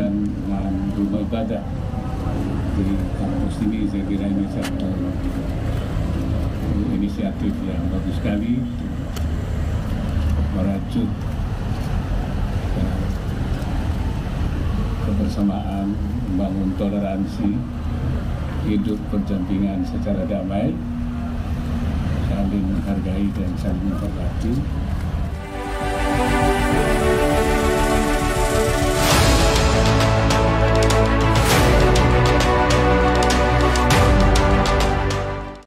pembangunan rumah ibadah di kampus ini. Saya kira ini satu inisiatif yang bagus sekali merajut kebersamaan, membangun toleransi, hidup berdampingan secara damai, saling menghargai dan saling menghormati.